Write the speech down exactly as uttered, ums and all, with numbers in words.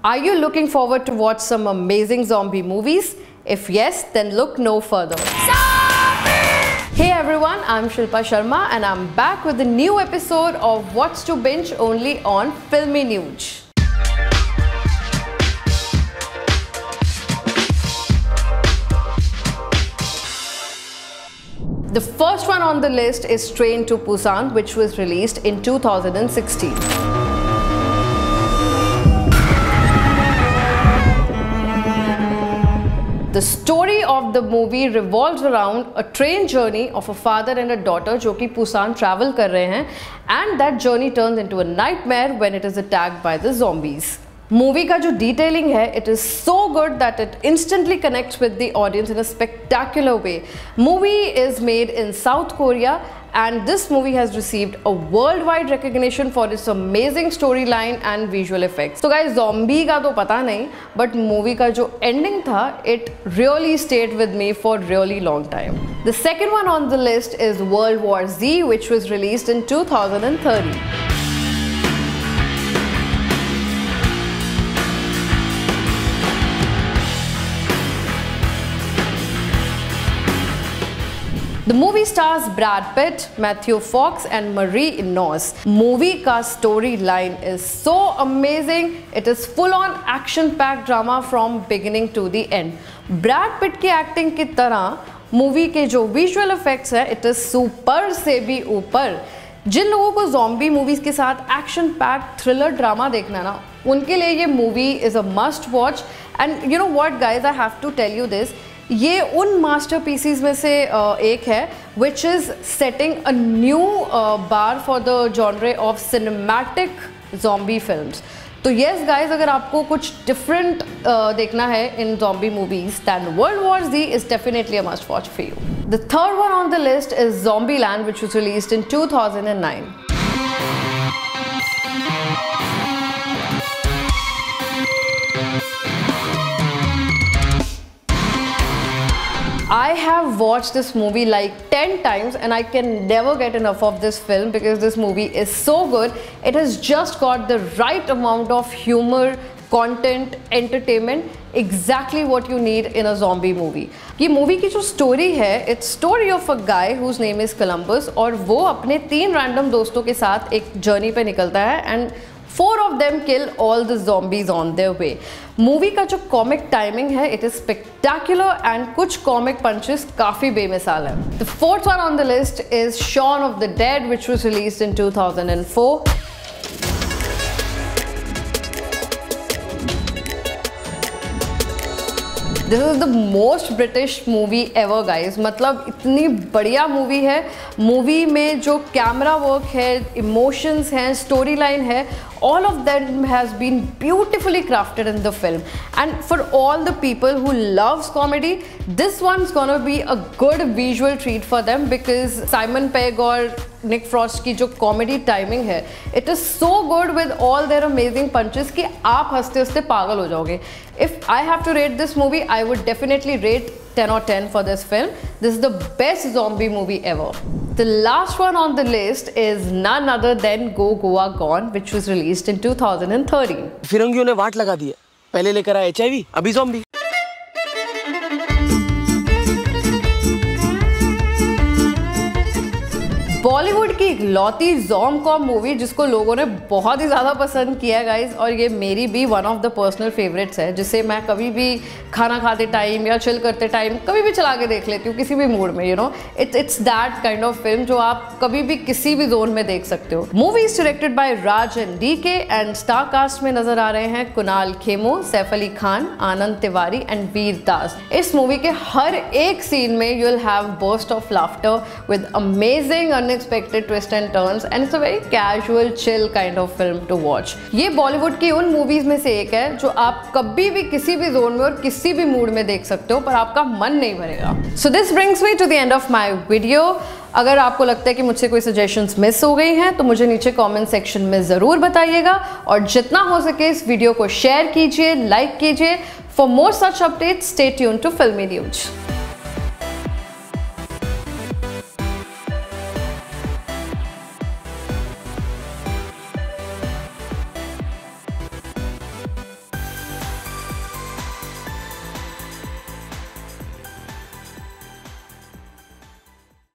Are you looking forward to watch some amazing zombie movies? If yes, then look no further. Hey everyone, I'm Shilpa Sharma and I'm back with a new episode of What's to Binge only on Filmy News. The first one on the list is Train to Busan, which was released in two thousand sixteen. The story of the movie revolves around a train journey of a father and a daughter जो कि Busan travel कर रहे हैं, and that journey turns into a nightmare when it is attacked by the zombies. Movie का जो detailing है, it is so good that it instantly connects with the audience in a spectacular way. Movie is made in South Korea and this movie has received a worldwide recognition for its amazing storyline and visual effects. So guys, zombie का तो पता नहीं, but movie का जो ending था, it really stayed with me for really long time. The second one on the list is World War Z, which was released in two thousand thirteen. The movie stars Brad Pitt, Matthew Fox and Marie Innoz. Movie का storyline is so amazing. It is full-on action-packed drama from beginning to the end. Brad Pitt की acting की तरह movie के जो visual effects है, it is super से भी ऊपर. जिन लोगों को zombie movies के साथ action-packed thriller drama देखना ना, उनके लिए ये movie is a must watch. And you know what guys, I have to tell you this. ये उन मास्टरपीसेस में से एक है which is setting a new bar for the genre of cinematic zombie films. तो yes guys, अगर आपको कुछ different uh, देखना है in zombie movies, then World War Z is definitely a must watch for you. The third one on the list is Zombieland, which was released in two thousand nine. I have watched this movie like ten times and I can never get enough of this film because this movie is so good. It has just got the right amount of humor, content, entertainment, exactly what you need in a zombie movie. ये movie की जो story है, it's story of a guy whose name is Columbus और वो अपने तीन random दोस्तों के साथ एक journey पे निकलता है and four of them kill all the zombies on their way. Movie का जो comic timing है, it is spectacular and कुछ comic punches काफी बेमिसाल हैं. The fourth one on the list is Shaun of the Dead, which was released in two thousand four. This is the most British movie ever guys. मतलब इतनी बढ़िया movie है. Movie में जो कैमरा वर्क है, इमोशंस हैं, story line है, all of them has been beautifully crafted in the film. And for all the people who loves comedy, this one's gonna be a good visual treat for them because Simon Pegg और Nick Frost की जो comedy timing है, it is so good with all their amazing punches कि आप हंसते हंसते पागल हो जाओगे. If I have to rate this movie, I would definitely rate ten or ten for this film. This is the best zombie movie ever. The last one on the list is none other than Go Goa Gone, which was released in two thousand thirteen. फिरंगियों ने वाट लगा दी है. पहले लेकर आए H I V, अभी zombie. Bollywood की इकलौती ज़ॉम com movie जिसको लोगों ने बहुत ही ज़्यादा पसंद किया है गाइज, और ये मेरी भी one of the personal favourites है जिसे मैं कभी भी खाना खाते टाइम या चिल करते टाइम कभी भी चला के देख लेती हूँ किसी भी मूड में. You know it's it's that kind of film जो आप कभी भी किसी भी जोन में देख सकते हो. Movie is directed by Raj and D K and star cast में नजर आ रहे हैं कुणाल खेमू, सैफ अली खान, आनंद तिवारी एंड वीर दास. इस मूवी के हर एक सीन में you will have burst of laughter with amazing unexpected twists and turns and it's a very casual chill kind of film to watch. ये बॉलीवुड की उन मूवीज में से एक है जो आप कभी भी किसी भी जोन में और किसी भी मूड में देख सकते हो पर आपका मन नहीं भरेगा. So this brings me to the end of my video. अगर आपको लगता है कि मुझसे कोई सजेशंस मिस हो गई हैं तो मुझे नीचे कमेंट सेक्शन में ज़रूर बताइएगा और जितना हो सके इस वीडियो को शेयर कीजिए, लाइक कीजिए. For more such updates, stay tuned to Filmy News.